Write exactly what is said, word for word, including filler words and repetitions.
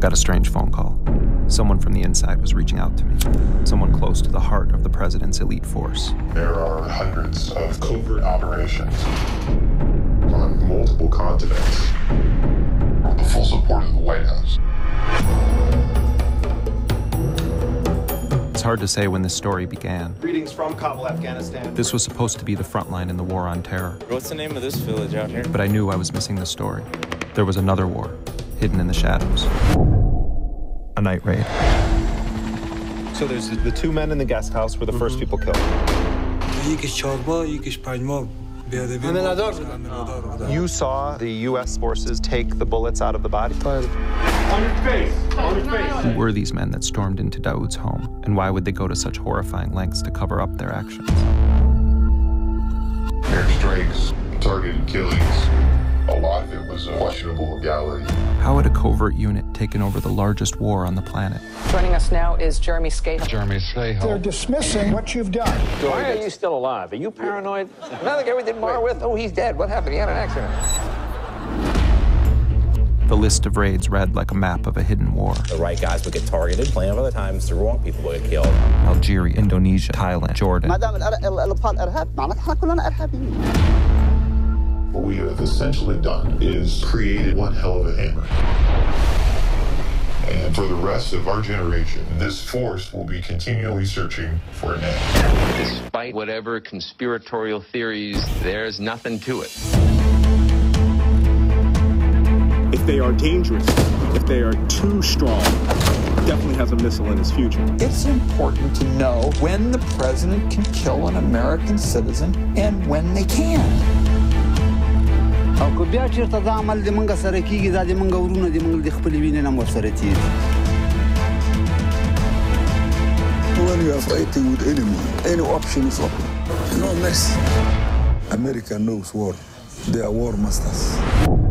got a strange phone call. Someone from the inside was reaching out to me. Someone close to the heart of the president's elite force. There are hundreds of covert operations on multiple continents with the full support of the White House. It's hard to say when this story began. Greetings from Kabul, Afghanistan. This was supposed to be the front line in the war on terror. What's the name of this village out here? But I knew I was missing the story. There was another war, hidden in the shadows. A night raid. So there's the two men in the guest house were the first people killed. You saw the U S forces take the bullets out of the body? On your face! On your face! Who were these men that stormed into Daoud's home? And why would they go to such horrifying lengths to cover up their actions? Airstrikes, targeted killings. A lot of it was questionable legality. How had a covert unit taken over the largest war on the planet? Joining us now is Jeremy Scahill. Jeremy Scahill. They're dismissing what you've done. Why are you still alive? Are you paranoid? Another guy we did more with? Oh, he's dead. What happened? He had an accident. The list of raids read like a map of a hidden war. The right guys would get targeted. Plenty of other times, the wrong people would get killed. Algeria, Indonesia, Thailand, Jordan. What we have essentially done is created one hell of a hammer. And for the rest of our generation, this force will be continually searching for an end. Despite whatever conspiratorial theories, there's nothing to it. If they are dangerous, if they are too strong, definitely has a missile in his future. It's important to know when the president can kill an American citizen and when they can't. When you are fighting with anyone, any option is open. You know, next, America knows war. They are war masters.